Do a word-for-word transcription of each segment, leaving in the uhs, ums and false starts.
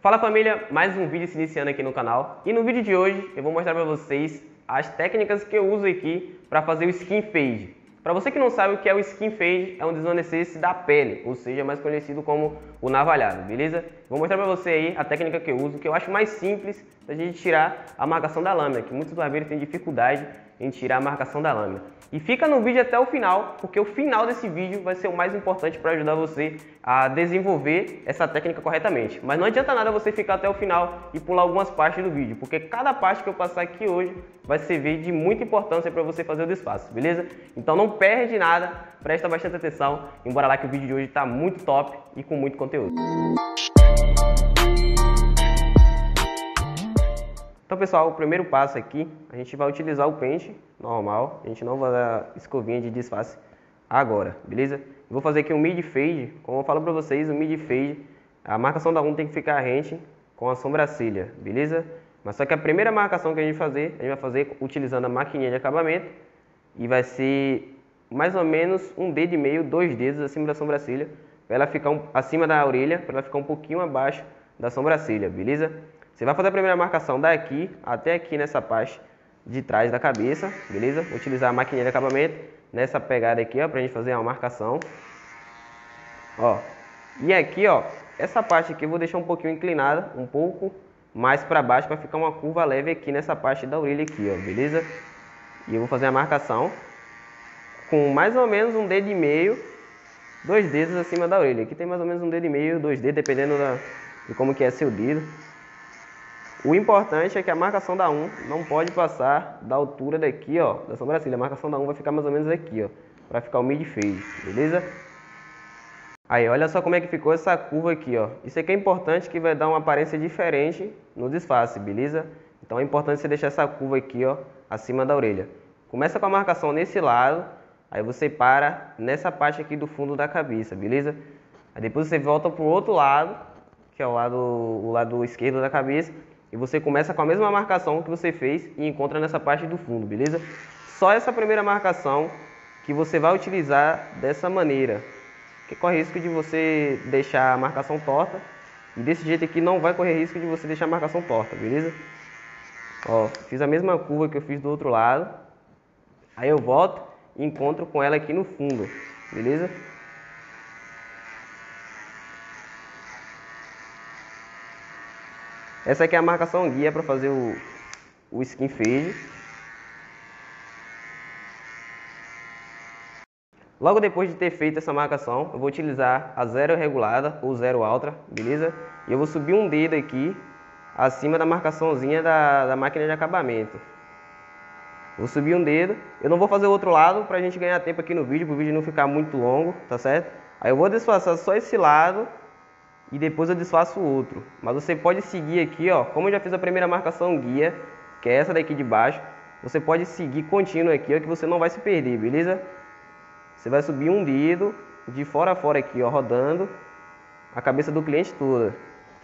Fala família, mais um vídeo se iniciando aqui no canal. E no vídeo de hoje eu vou mostrar para vocês as técnicas que eu uso aqui para fazer o skin fade. Para você que não sabe o que é o skin fade, é um desvanecesse da pele, ou seja, mais conhecido como o navalhado, beleza? Vou mostrar para você aí a técnica que eu uso, que eu acho mais simples da gente tirar a marcação da lâmina, que muitos barbeiros têm dificuldade em tirar a marcação da lâmina. E fica no vídeo até o final, porque o final desse vídeo vai ser o mais importante para ajudar você a desenvolver essa técnica corretamente. Mas não adianta nada você ficar até o final e pular algumas partes do vídeo, porque cada parte que eu passar aqui hoje vai servir de muita importância para você fazer o disfarce, beleza? Então não perde nada, presta bastante atenção, embora lá que o vídeo de hoje está muito top e com muito conteúdo. Então pessoal, o primeiro passo aqui, a gente vai utilizar o pente normal, a gente não vai dar escovinha de disfarce agora, beleza? Eu vou fazer aqui um mid fade, como eu falo pra vocês, o mid fade, a marcação da unha tem que ficar rente com a sobrancelha, beleza? Mas só que a primeira marcação que a gente fazer, a gente vai fazer utilizando a maquininha de acabamento e vai ser mais ou menos um dedo e meio, dois dedos acima da sobrancelha, para ela ficar um, acima da orelha, para ela ficar um pouquinho abaixo da sobrancelha, beleza? Você vai fazer a primeira marcação daqui até aqui nessa parte de trás da cabeça, beleza? Vou utilizar a maquininha de acabamento nessa pegada aqui, ó, pra gente fazer uma marcação. Ó. E aqui, ó, essa parte aqui eu vou deixar um pouquinho inclinada, um pouco mais para baixo, para ficar uma curva leve aqui nessa parte da orelha aqui, ó, beleza? E eu vou fazer a marcação com mais ou menos um dedo e meio, dois dedos acima da orelha. Aqui tem mais ou menos um dedo e meio, dois dedos, dependendo da, de como que é seu dedo. O importante é que a marcação da unha não pode passar da altura daqui, ó, da sobrancelha. A marcação da unha vai ficar mais ou menos aqui, ó, para ficar o mid fade, beleza? Aí, olha só como é que ficou essa curva aqui, ó. Isso aqui é importante, que vai dar uma aparência diferente no disfarce, beleza? Então é importante você deixar essa curva aqui, ó, acima da orelha. Começa com a marcação nesse lado, aí você para nessa parte aqui do fundo da cabeça, beleza? Aí depois você volta pro outro lado, que é o lado, o lado esquerdo da cabeça. E você começa com a mesma marcação que você fez e encontra nessa parte do fundo, beleza? Só essa primeira marcação que você vai utilizar dessa maneira. Porque corre risco de você deixar a marcação torta. E desse jeito aqui não vai correr risco de você deixar a marcação torta, beleza? Ó, fiz a mesma curva que eu fiz do outro lado. Aí eu volto e encontro com ela aqui no fundo, beleza? Essa aqui é a marcação guia para fazer o, o skin fade. Logo depois de ter feito essa marcação, eu vou utilizar a zero regulada ou zero alta, beleza? E eu vou subir um dedo aqui acima da marcaçãozinha da, da máquina de acabamento. Vou subir um dedo. Eu não vou fazer o outro lado para a gente ganhar tempo aqui no vídeo, para o vídeo não ficar muito longo, tá certo? Aí eu vou disfarçar só esse lado e depois eu disfarço o outro. Mas você pode seguir aqui, ó, como eu já fiz a primeira marcação guia, que é essa daqui de baixo, você pode seguir contínuo aqui, ó, que você não vai se perder, beleza? Você vai subir um dedo de fora a fora aqui, ó, rodando a cabeça do cliente toda.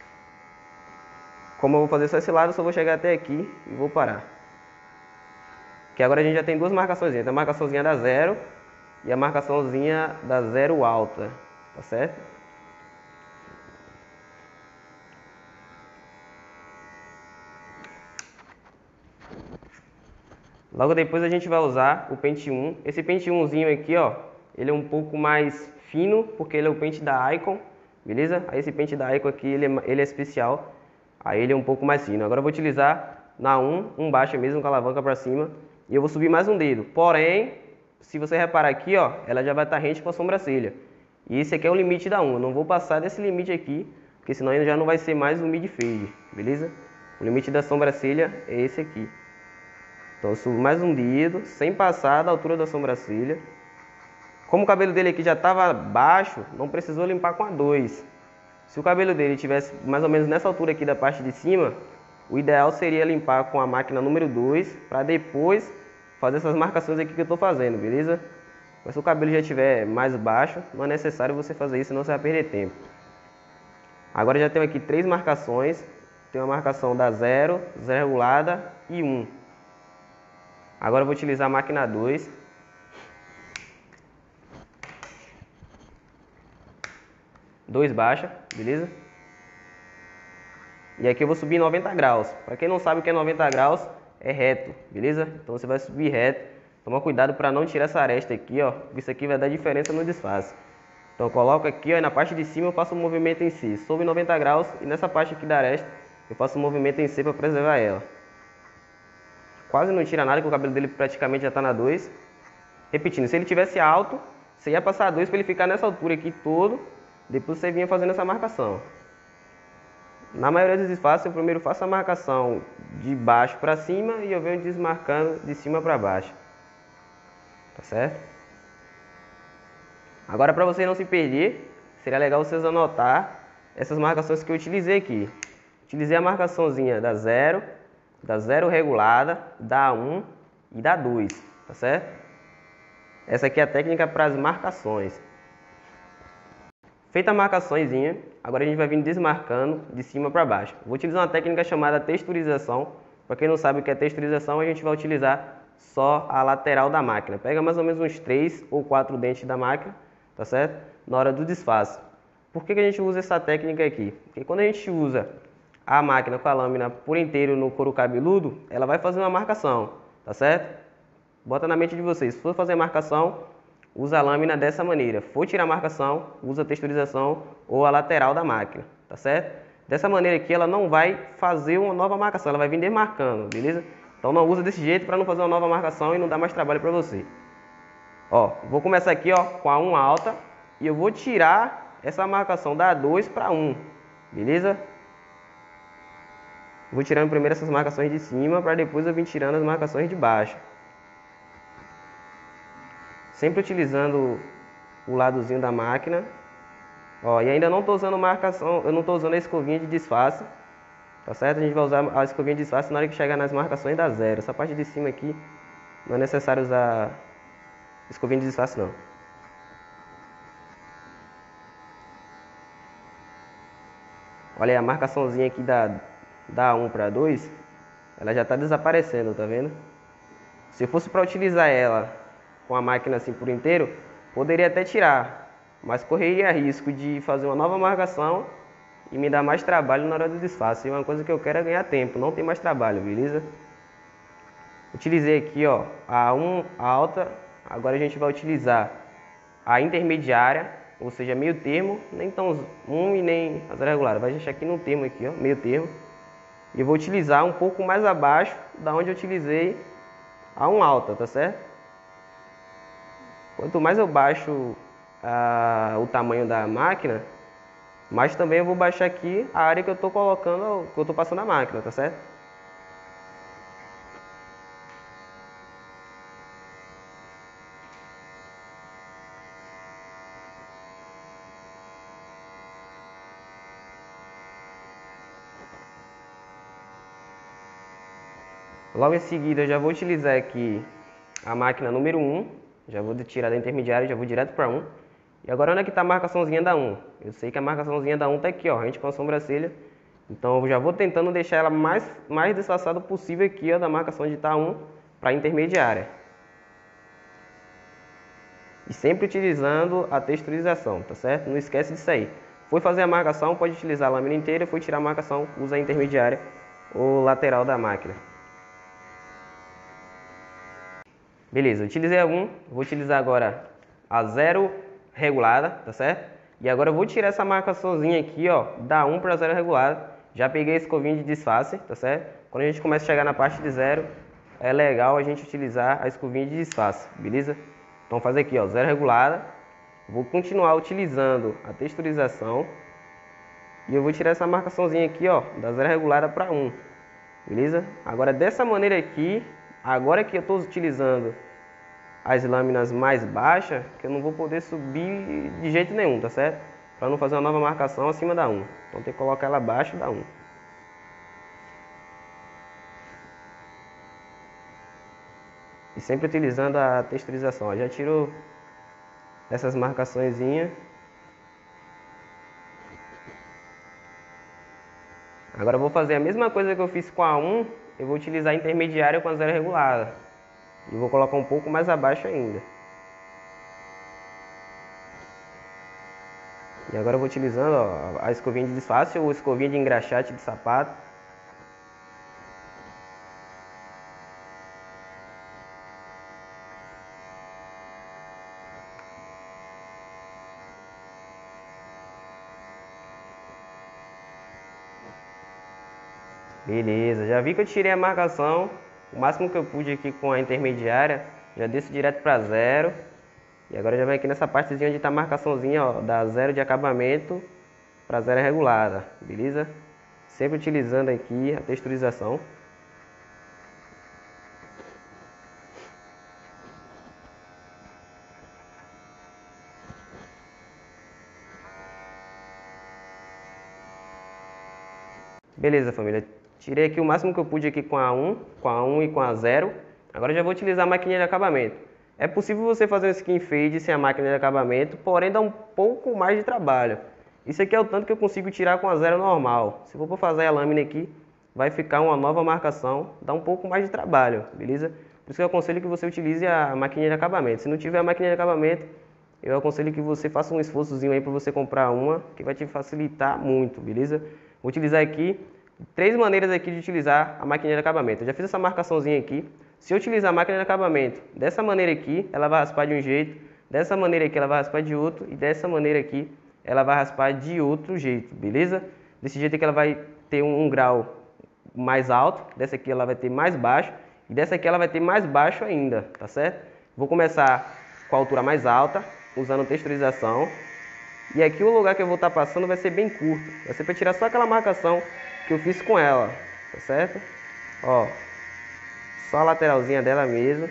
Como eu vou fazer só esse lado, eu só vou chegar até aqui e vou parar. Que agora a gente já tem duas marcações, tem a marcaçãozinha da zero e a marcaçãozinha da zero alta, tá certo? Logo depois a gente vai usar o pente um. Esse pente umzinho aqui, ó, ele é um pouco mais fino, porque ele é o pente da Icon, beleza? Aí esse pente da Icon aqui, ele é, ele é especial, aí ele é um pouco mais fino. Agora eu vou utilizar na um, um baixa mesmo, com a alavanca para cima, e eu vou subir mais um dedo. Porém, se você reparar aqui, ó, ela já vai estar rente com a sobrancelha. E esse aqui é o limite da um. Eu não vou passar desse limite aqui, porque senão já não vai ser mais um mid fade, beleza? O limite da sobrancelha é esse aqui. Então eu subo mais um dedo, sem passar da altura da sobrancelha. Como o cabelo dele aqui já estava baixo, não precisou limpar com a dois. Se o cabelo dele tivesse mais ou menos nessa altura aqui da parte de cima, o ideal seria limpar com a máquina número dois, para depois fazer essas marcações aqui que eu estou fazendo, beleza? Mas se o cabelo já estiver mais baixo, não é necessário você fazer isso, senão você vai perder tempo. Agora já tenho aqui três marcações. Tem uma marcação da zero, zero regulada e um. Agora eu vou utilizar a máquina dois. dois baixa, beleza? E aqui eu vou subir noventa graus. Para quem não sabe o que é noventa graus, é reto, beleza? Então você vai subir reto. Toma cuidado para não tirar essa aresta aqui, ó. Isso aqui vai dar diferença no disfarce. Então eu coloco aqui, ó, e na parte de cima eu faço um movimento em C. Sob noventa graus e nessa parte aqui da aresta eu faço um movimento em C para preservar ela. Quase não tira nada, que o cabelo dele praticamente já está na dois. Repetindo, se ele tivesse alto, você ia passar dois para ele ficar nessa altura aqui todo. Depois você vinha fazendo essa marcação. Na maioria dos disfarces eu primeiro faço a marcação de baixo para cima e eu venho desmarcando de cima para baixo. Tá certo? Agora, para vocês não se perder, seria legal vocês anotar essas marcações que eu utilizei aqui. Utilizei a marcaçãozinha da zero, da zero regulada, da um e da dois, tá certo? Essa aqui é a técnica para as marcações. Feita a marcaçõezinha, agora a gente vai vir desmarcando de cima para baixo. Vou utilizar uma técnica chamada texturização. Para quem não sabe o que é texturização, a gente vai utilizar só a lateral da máquina. Pega mais ou menos uns três ou quatro dentes da máquina, tá certo? Na hora do disfarce. Por que que a gente usa essa técnica aqui? Porque quando a gente usa a máquina com a lâmina por inteiro no couro cabeludo, ela vai fazer uma marcação, tá certo? Bota na mente de vocês, se for fazer a marcação, usa a lâmina dessa maneira. For tirar a marcação, usa a texturização ou a lateral da máquina, tá certo? Dessa maneira aqui ela não vai fazer uma nova marcação, ela vai vir demarcando, beleza? Então não usa desse jeito para não fazer uma nova marcação e não dar mais trabalho para você. Ó, vou começar aqui, ó, com a um alta e eu vou tirar essa marcação da dois para um, beleza? Vou tirando primeiro essas marcações de cima para depois eu vir tirando as marcações de baixo. Sempre utilizando o ladozinho da máquina. Ó, e ainda não estou usando marcação, eu não estou usando a escovinha de disfarce. Tá certo? A gente vai usar a escovinha de disfarce na hora que chegar nas marcações da zero. Essa parte de cima aqui não é necessário usar escovinha de disfarce não. Olha aí, a marcaçãozinha aqui da, da um para dois, ela já está desaparecendo, tá vendo? Se eu fosse para utilizar ela com a máquina assim por inteiro, poderia até tirar, mas correria risco de fazer uma nova marcação e me dar mais trabalho na hora do disfarce. E uma coisa que eu quero é ganhar tempo, não tem mais trabalho, beleza? Utilizei aqui, ó, a um alta, agora a gente vai utilizar a intermediária, ou seja, meio termo, nem tão um e nem a zero regular, vai deixar aqui no termo aqui, ó, meio termo. E eu vou utilizar um pouco mais abaixo da onde eu utilizei a um alta, tá certo? Quanto mais eu baixo ah, o tamanho da máquina, mais também eu vou baixar aqui a área que eu estou colocando, que eu estou passando a máquina, tá certo? Logo em seguida eu já vou utilizar aqui a máquina número um, já vou tirar da intermediária, já vou direto para um. E agora onde é que está a marcaçãozinha da um? Eu sei que a marcaçãozinha da um está aqui, ó, rente com a sobrancelha. Então eu já vou tentando deixar ela mais, mais disfarçada possível aqui, ó, da marcação de tá um para a intermediária. E sempre utilizando a texturização, tá certo? Não esquece disso aí. Foi fazer a marcação, pode utilizar a lâmina inteira. Foi tirar a marcação, usa a intermediária ou lateral da máquina. Beleza, utilizei a um, vou utilizar agora a zero regulada, tá certo? E agora eu vou tirar essa marcaçãozinha aqui, ó, da um para zero regulada. Já peguei a escovinha de disfarce, tá certo? Quando a gente começa a chegar na parte de zero, é legal a gente utilizar a escovinha de disfarce, beleza? Então fazer aqui, ó, zero regulada. Vou continuar utilizando a texturização. E eu vou tirar essa marcaçãozinha aqui, ó, da zero regulada para um, beleza? Agora dessa maneira aqui, agora que eu estou utilizando as lâminas mais baixas, que eu não vou poder subir de jeito nenhum, tá certo? Para não fazer uma nova marcação acima da um. Então tem que colocar ela abaixo da um. E sempre utilizando a texturização. Ó, já tirou essas marcaçõezinhas. Agora eu vou fazer a mesma coisa que eu fiz com a um, eu vou utilizar a intermediária com a zero regulada. E vou colocar um pouco mais abaixo ainda. E agora eu vou utilizando, ó, a escovinha de disfarce ou escovinha de engraxate de sapato. Beleza, já vi que eu tirei a marcação, o máximo que eu pude aqui com a intermediária, já desço direto para zero. E agora já vem aqui nessa partezinha onde está a marcaçãozinha, ó, da zero de acabamento para zero regulada, beleza? Sempre utilizando aqui a texturização. Beleza, família. Tirei aqui o máximo que eu pude aqui com a um, com a um e com a zero. Agora já vou utilizar a maquininha de acabamento. É possível você fazer um skin fade sem a máquina de acabamento, porém dá um pouco mais de trabalho. Isso aqui é o tanto que eu consigo tirar com a zero normal. Se for fazer a lâmina aqui, vai ficar uma nova marcação, dá um pouco mais de trabalho, beleza? Por isso que eu aconselho que você utilize a maquininha de acabamento. Se não tiver a maquininha de acabamento, eu aconselho que você faça um esforçozinho aí para você comprar uma, que vai te facilitar muito, beleza? Vou utilizar aqui três maneiras aqui de utilizar a maquininha de acabamento. Eu já fiz essa marcaçãozinha aqui. Se eu utilizar a máquina de acabamento dessa maneira aqui, ela vai raspar de um jeito, dessa maneira aqui ela vai raspar de outro e dessa maneira aqui ela vai raspar de outro jeito, beleza? Desse jeito aqui ela vai ter um, um grau mais alto, dessa aqui ela vai ter mais baixo e dessa aqui ela vai ter mais baixo ainda, tá certo? Vou começar com a altura mais alta, usando texturização. E aqui o lugar que eu vou estar passando vai ser bem curto, vai ser para tirar só aquela marcação que eu fiz com ela, tá certo? Ó, só a lateralzinha dela mesmo.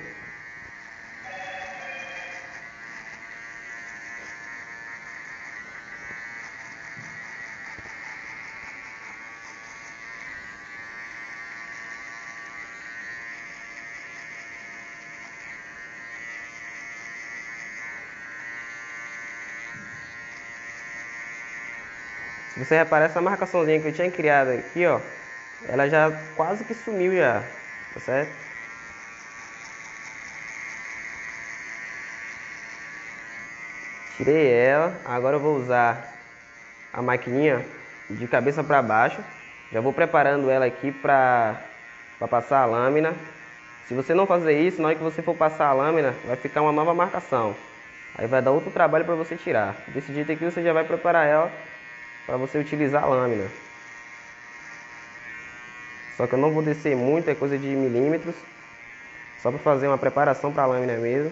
Se você reparar, essa marcaçãozinha que eu tinha criado aqui, ó, ela já quase que sumiu já, tá certo? Tirei ela, agora eu vou usar a maquininha de cabeça para baixo. Já vou preparando ela aqui para para passar a lâmina. Se você não fazer isso, na hora que você for passar a lâmina, vai ficar uma nova marcação. Aí vai dar outro trabalho para você tirar. Desse jeito aqui você já vai preparar ela para você utilizar a lâmina. Só que eu não vou descer muito, é coisa de milímetros. Só para fazer uma preparação para a lâmina mesmo.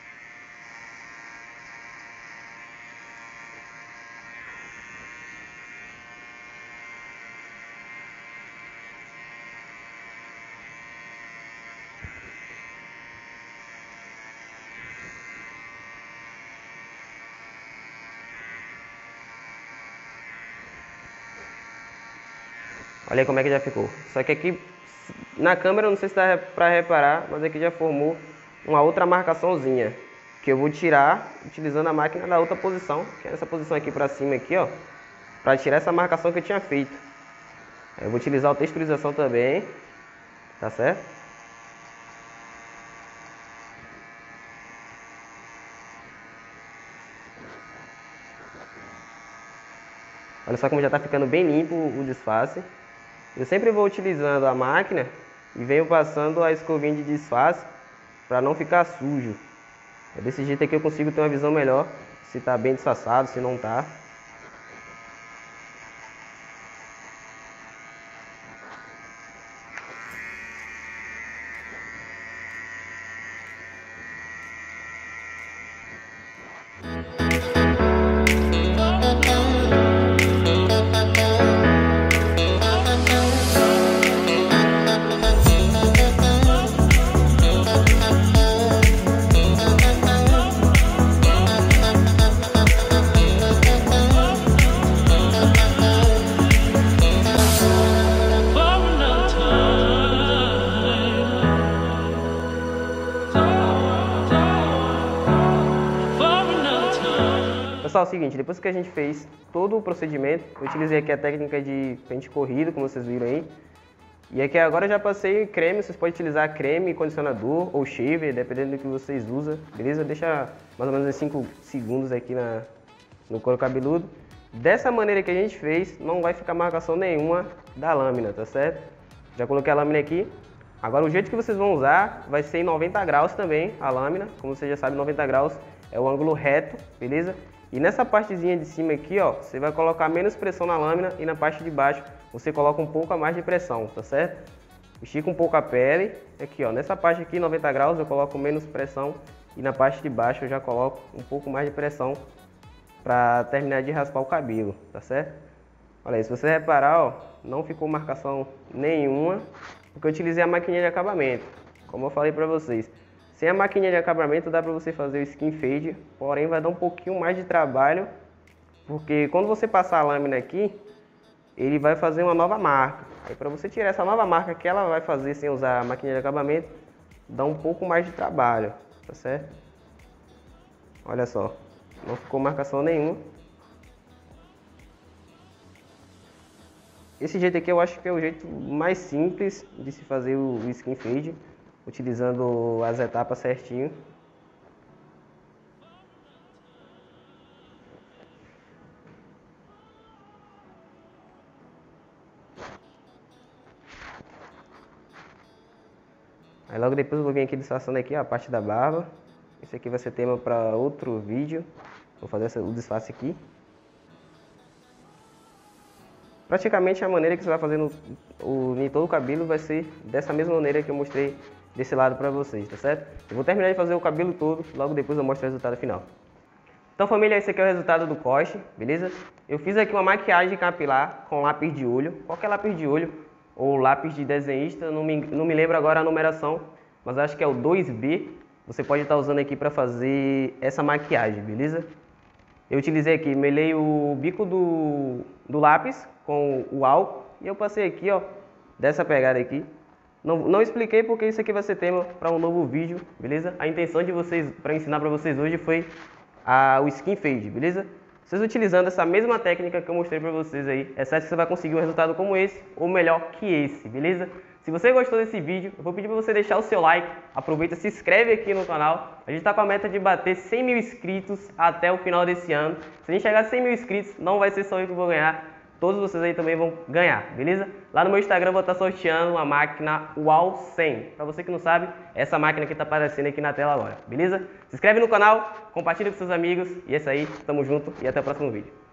Olha aí como é que já ficou. Só que aqui na câmera eu não sei se dá pra reparar, mas aqui já formou uma outra marcaçãozinha, que eu vou tirar utilizando a máquina da outra posição, que é essa posição aqui pra cima aqui, ó, pra tirar essa marcação que eu tinha feito. Eu vou utilizar a texturização também, tá certo? Olha só como já tá ficando bem limpo o disfarce. Eu sempre vou utilizando a máquina e venho passando a escovinha de disfarce para não ficar sujo. É desse jeito aqui eu consigo ter uma visão melhor se está bem disfarçado, se não está. Pessoal, é o seguinte, depois que a gente fez todo o procedimento, eu utilizei aqui a técnica de pente corrido, como vocês viram aí. E aqui agora eu já passei creme, vocês podem utilizar creme, condicionador ou shaver, dependendo do que vocês usam, beleza? Deixa mais ou menos uns cinco segundos aqui na, no couro cabeludo. Dessa maneira que a gente fez, não vai ficar marcação nenhuma da lâmina, tá certo? Já coloquei a lâmina aqui. Agora o jeito que vocês vão usar vai ser em noventa graus também a lâmina. Como você já sabe, noventa graus é o ângulo reto, beleza? E nessa partezinha de cima aqui, ó, você vai colocar menos pressão na lâmina e na parte de baixo você coloca um pouco a mais de pressão, tá certo? Estica um pouco a pele. Aqui, ó, nessa parte aqui, noventa graus, eu coloco menos pressão e na parte de baixo eu já coloco um pouco mais de pressão para terminar de raspar o cabelo, tá certo? Olha aí, se você reparar, ó, não ficou marcação nenhuma, porque eu utilizei a maquininha de acabamento. Como eu falei para vocês, sem a maquininha de acabamento dá para você fazer o skin fade, porém vai dar um pouquinho mais de trabalho, porque quando você passar a lâmina aqui, ele vai fazer uma nova marca. Aí para você tirar essa nova marca que ela vai fazer sem usar a maquininha de acabamento, dá um pouco mais de trabalho, tá certo? Olha só, não ficou marcação nenhuma. Esse jeito aqui eu acho que é o jeito mais simples de se fazer o skin fade, utilizando as etapas certinho. Aí logo depois eu vou vir aqui disfarçando aqui ó, a parte da barba. Esse aqui vai ser tema para outro vídeo. Vou fazer o disfarce aqui. Praticamente a maneira que você vai fazer no, o, em todo o cabelo vai ser dessa mesma maneira que eu mostrei desse lado para vocês, tá certo? Eu vou terminar de fazer o cabelo todo, logo depois eu mostro o resultado final. Então família, esse aqui é o resultado do coche, beleza? Eu fiz aqui uma maquiagem capilar com lápis de olho, qualquer lápis de olho ou lápis de desenhista, não me, não me lembro agora a numeração, mas acho que é o dois B. Você pode estar usando aqui para fazer essa maquiagem, beleza? Eu utilizei aqui, melei o bico do, do lápis com o álcool e eu passei aqui, ó, dessa pegada aqui. Não, não expliquei porque isso aqui vai ser tema para um novo vídeo, beleza? A intenção de vocês, para ensinar para vocês hoje foi a, o skin fade, beleza? Vocês utilizando essa mesma técnica que eu mostrei para vocês aí, é certo que você vai conseguir um resultado como esse ou melhor que esse, beleza? Se você gostou desse vídeo, eu vou pedir para você deixar o seu like, aproveita, se inscreve aqui no canal. A gente está com a meta de bater cem mil inscritos até o final desse ano. Se a gente chegar a cem mil inscritos, não vai ser só eu que vou ganhar, todos vocês aí também vão ganhar, beleza? Lá no meu Instagram eu vou estar sorteando uma máquina UAU cem. Para você que não sabe, essa máquina que está aparecendo aqui na tela agora, beleza? Se inscreve no canal, compartilha com seus amigos e é isso aí, tamo junto e até o próximo vídeo.